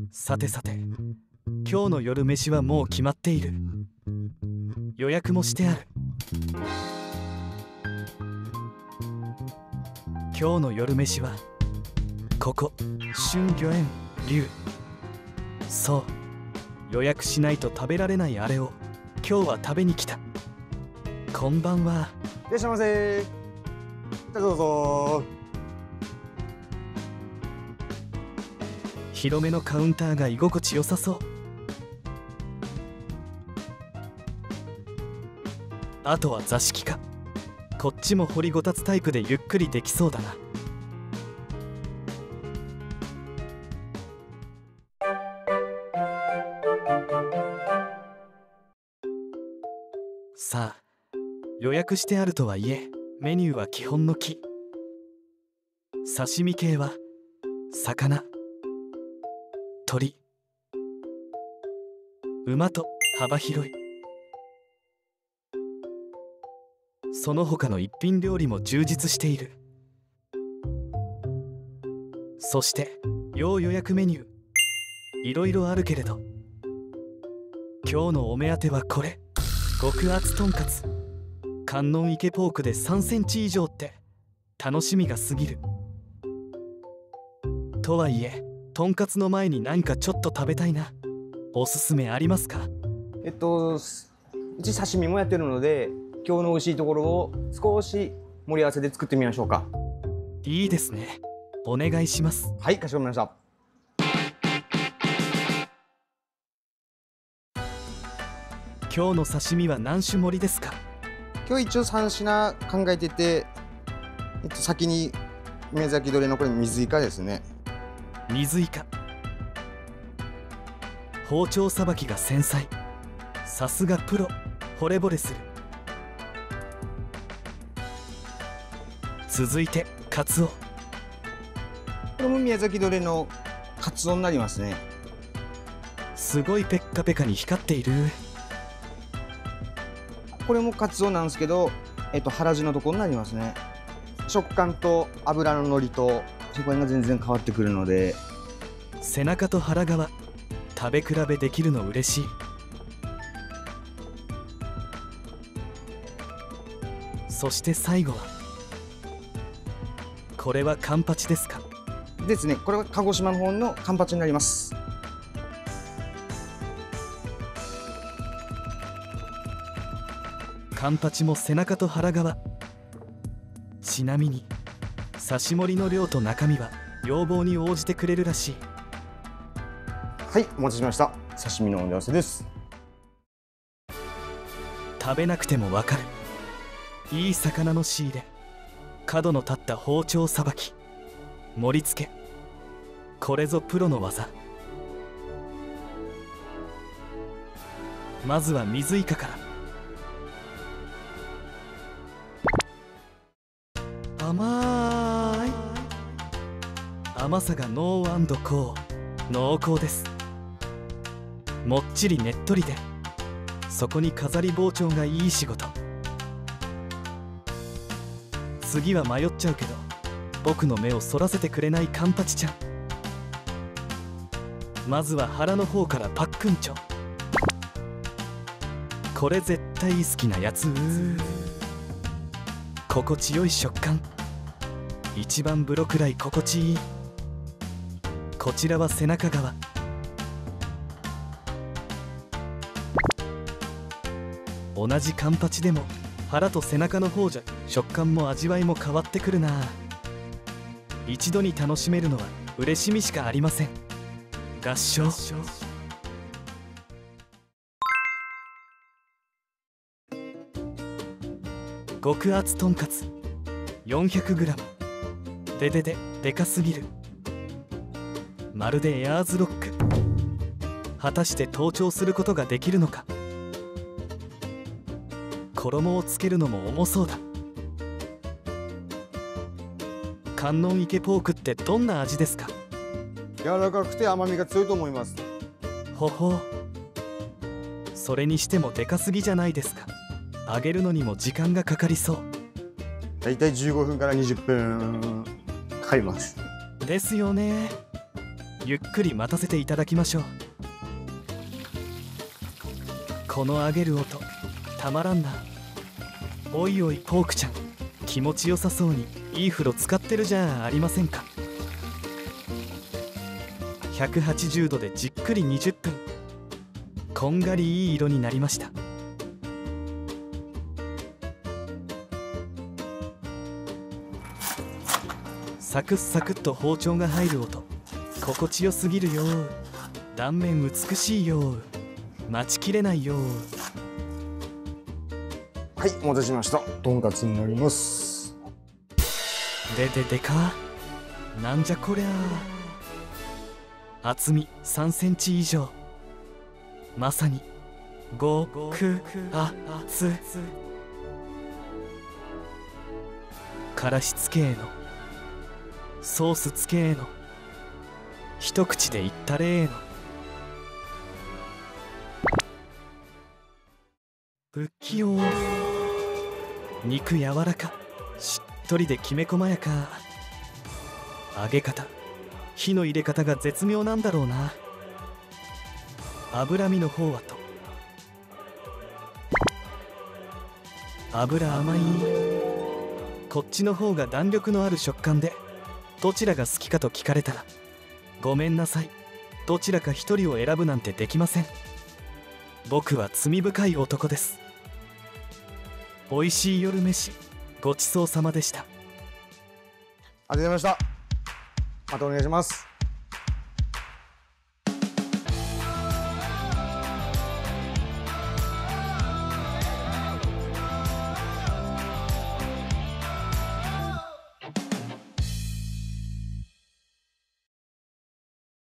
さてさて、今日の夜飯はもう決まっている。予約もしてある。今日の夜飯はここ春魚園龍。そう、予約しないと食べられないあれを今日は食べに来た。こんばんは。 いらっしゃいませ。どうぞ。 広めのカウンターが居心地よさそう。あとは座敷か。こっちも掘りごたつタイプでゆっくりできそうだな。さあ、予約してあるとはいえメニューは基本の木。刺身系は魚、鶏、馬と幅広い。その他の一品料理も充実している。そして要予約メニューいろいろあるけれど、今日のお目当てはこれ。極厚とんかつ観音池ポークで3センチ以上って楽しみが過ぎる。とはいえとんかつの前に何かちょっと食べたいな。おすすめありますか？ うち刺身もやってるので、今日の美味しいところを少し盛り合わせで作ってみましょうか。 いいですね。お願いします。 はい、かしこまりました。 今日の刺身は何種盛りですか？ 今日一応3品考えてて、先に宮崎どれのこれ水イカですね。 水イカ。包丁さばきが繊細。さすがプロ。惚れ惚れする。続いてカツオ。 これも宮崎どれのカツオになりますね。 すごいペッカペカに光っている。 これもカツオなんですけど、腹地のところになりますね。食感と脂の乗りとそこが全然変わってくるので。 背中と腹側食べ比べできるの嬉しい。そして最後はこれはカンパチですか？ ですね。これは鹿児島の方のカンパチになります。 カンパチも背中と腹側。ちなみに刺し盛りの量と中身は要望に応じてくれるらしい。 はい、お待ちしました。刺身のお盛り合わせです。 食べなくてもわかる。いい魚の仕入れ、角の立った包丁さばき、盛り付け、これぞプロの技。まずは水イカから。甘い。甘さがノー&コー、濃厚です。もっちりねっとりで、そこに飾り包丁がいい仕事。次は迷っちゃうけど僕の目をそらせてくれないカンパチちゃん。まずは腹の方からパックンチョ。これ絶対好きなやつ。心地よい食感。一番ブロくらい心地いい。こちらは背中側。同じカンパチでも腹と背中の方じゃ食感も味わいも変わってくるな。一度に楽しめるのは嬉しみしかありません。合唱。極厚とんかつ 400g。 でかすぎる。まるでエアーズロック。果たして登頂することができるのか。衣をつけるのも重そうだ。観音池ポークってどんな味ですか？ 柔らかくて甘みが強いと思います。 ほほう。それにしてもでかすぎじゃないですか。揚げるのにも時間がかかりそう。 だいたい15分から20分かかります。 ですよね。 ゆっくり待たせていただきましょう。この揚げる音たまらんな。おいおいポークちゃん、気持ちよさそうにいい風呂使ってるじゃありませんか。180度でじっくり20分、こんがりいい色になりました。サクッサクッと包丁が入る音、心地よすぎるよ。断面美しいよ。待ちきれないよ。 はい、お待たせしました。とんかつになります。 でかなんじゃこりゃ。厚み3センチ以上、まさに極厚。からしつけへの、ソースつけへの、一口でいったれへの。不器用。肉柔らか、しっとりできめ細やか。揚げ方、火の入れ方が絶妙なんだろうな。脂身の方はと脂甘い。こっちの方が弾力のある食感で、どちらが好きかと聞かれたらごめんなさい、どちらか一人を選ぶなんてできません。僕は罪深い男です。おいしい夜飯ごちそうさまでした。 ありがとうございました。またお願いします。